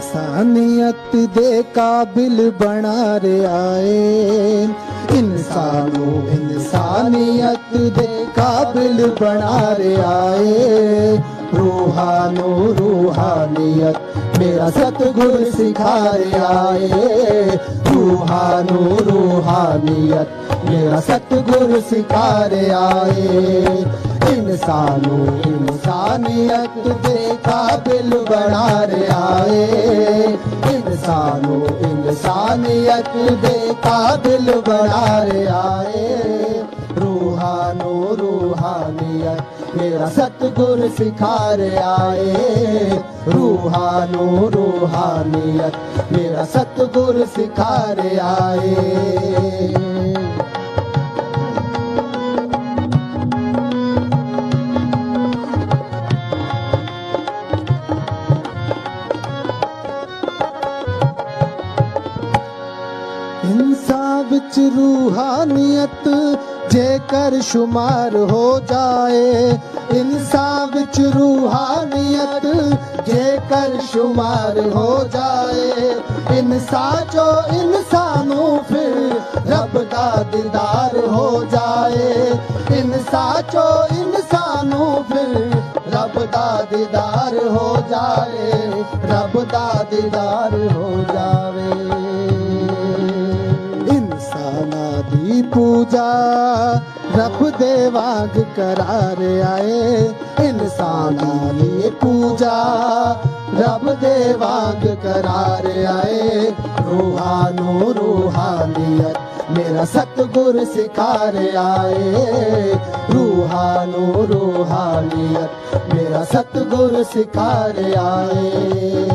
इंसानियत दे काबिल बना रे आए, इंसानो इंसानियत दे काबिल बना रे आए। रूहानो रूहानियत मेरा सतगुर सिखा रे आए, रूहानो रूहानियत मेरा सतगुर सिखा रे आए। इंसानो इंसानियत दे काबिल बना रे आए, इंसानो इंसानियत दे काबिल बना रे आए। रूहानो रूहानियत मेरा सतगुर सिखा रे आए, रूहानो रूहानियत मेरा सतगुर सिखा रे आए। इंसान विच रूहानियत जेकर शुमार हो जाए, इंसान विच रूहानियत जेकर शुमार हो जाए। इंसान जो इंसानों फिर रब दा दीदार हो जाए, इंसान जो इंसानों फिर रब दा दीदार हो जाए, रब दा दीदार हो जावे। इंसाना दी पूजा रब दे वांग करार आए, इंसाना दी पूजा रब दे वांग करार आए। रूहानो रूहानियत मेरा सतगुर सिखा रे आए, रूहानो रूहानियत मेरा सतगुर सिखा रे आए।